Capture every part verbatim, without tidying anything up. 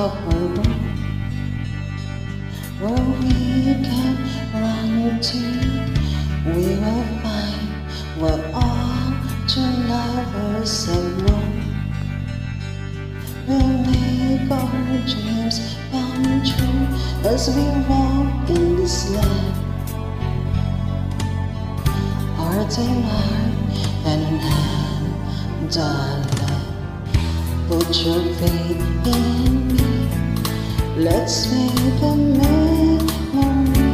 our room, where we can run to. We will find what all true lovers have known. We'll make our dreams come true as we walk in this land. Heart in heart, hand in hand, darling. Put your faith in me. Let's make a memory.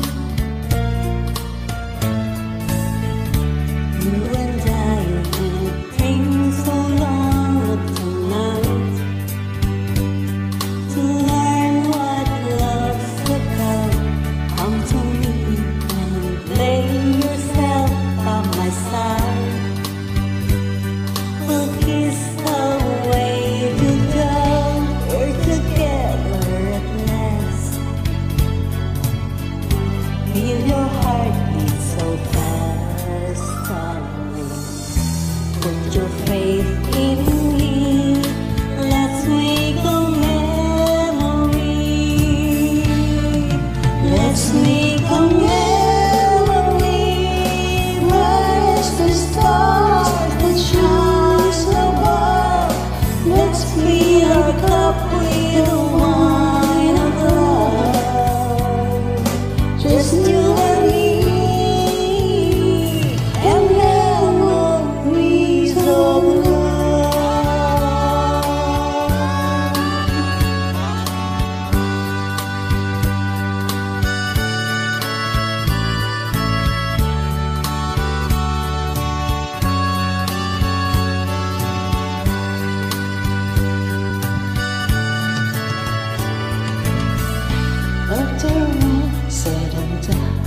You and I, it came so long up tonight to learn what love's about. Come to me and lay yourself by my side. We'll kiss away to go. We're together at last. Feel your heartbeat so fast, darling. Put your faith in me. Let's make a memory. Let's make a memory. Where's the stars that shines above? Let's fill our cup with the wine of love. Just you and me, and memories of love. After all said and done,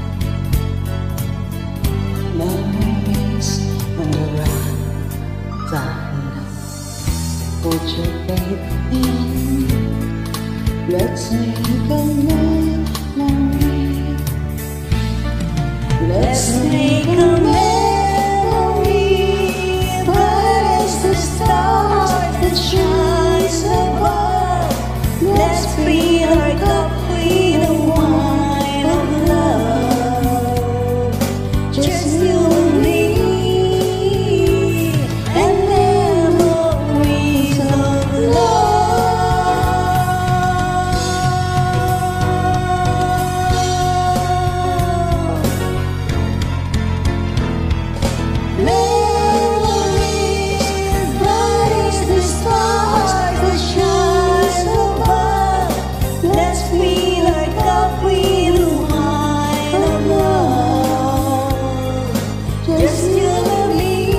memories on the run, darling. Put your faith in me. Let's make a memory. Let's make a memory. Bright as the stars that shines above. Let's fill our cup with the wine of love. Just you and me, and memories of love. Memories, bright as the stars that shines above. Let's fill our cup with the wine of love. Just you and me.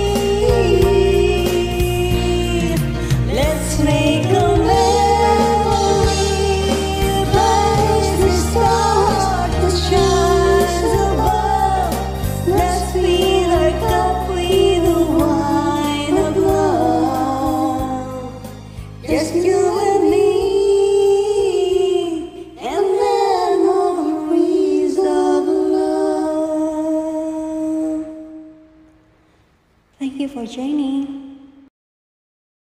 Let's make a memory. Bright as the stars that shines above. Let's fill our cup with the wine of love. Just you and me. Thank you for joining.